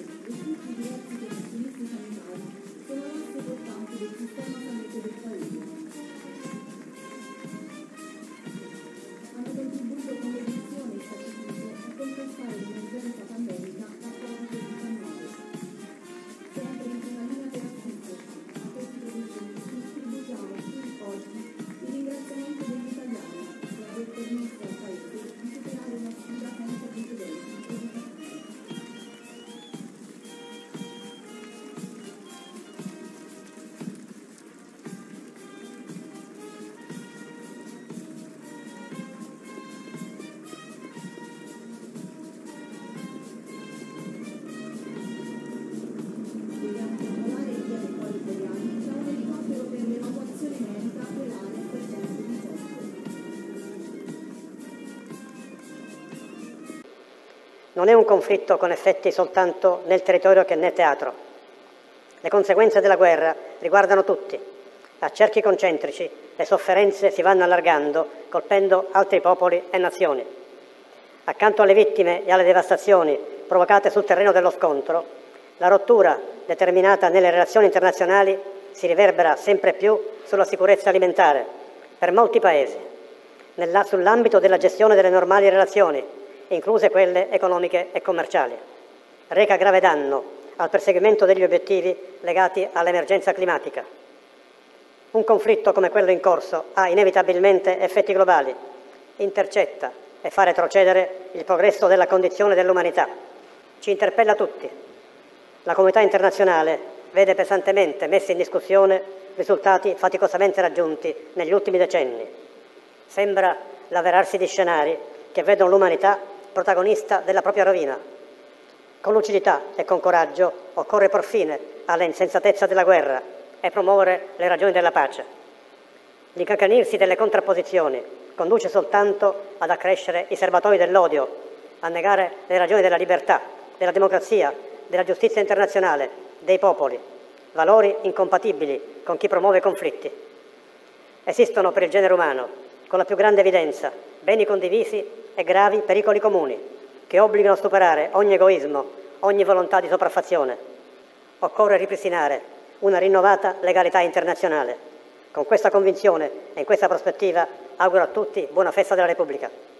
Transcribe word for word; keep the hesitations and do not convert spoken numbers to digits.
e tutti i diversi professionisti sanitari sono l'asse portante del sistema sanitario del Paese. Hanno contribuito con dedizione e sacrificio a contrastare l'emergenza pandemica da covid diciannove. Sempre in prima linea per assisterci a questi professionisti rivolgiamo qui oggi il ringraziamento degli italiani per aver permesso al Paese di superare una sfida senza precedenti educativi. Vogliamo formulare via dei poli italiani da un elicottero per l'evacuazione medica dell'area per covid diciotto. Non è un conflitto con effetti soltanto nel territorio che ne è teatro. Le conseguenze della guerra riguardano tutti. A cerchi concentrici le sofferenze si vanno allargando, colpendo altri popoli e nazioni. Accanto alle vittime e alle devastazioni provocate sul terreno dello scontro, la rottura determinata nelle relazioni internazionali si riverbera sempre più sulla sicurezza alimentare per molti Paesi, nella, sull'ambito della gestione delle normali relazioni, incluse quelle economiche e commerciali. Reca grave danno al perseguimento degli obiettivi legati all'emergenza climatica. Un conflitto come quello in corso ha inevitabilmente effetti globali, intercetta e fa retrocedere il progresso della condizione dell'umanità. Ci interpella tutti. La comunità internazionale vede pesantemente messi in discussione risultati faticosamente raggiunti negli ultimi decenni. Sembra l'avverarsi di scenari che vedono l'umanità protagonista della propria rovina. Con lucidità e con coraggio occorre por fine alla insensatezza della guerra e promuovere le ragioni della pace. L'incacanirsi delle contrapposizioni conduce soltanto ad accrescere i serbatoi dell'odio, a negare le ragioni della libertà, della democrazia, della giustizia internazionale, dei popoli, valori incompatibili con chi promuove conflitti. Esistono per il genere umano, con la più grande evidenza, beni condivisi e gravi pericoli comuni, che obbligano a superare ogni egoismo, ogni volontà di sopraffazione. Occorre ripristinare una rinnovata legalità internazionale. Con questa convinzione e in questa prospettiva auguro a tutti buona festa della Repubblica.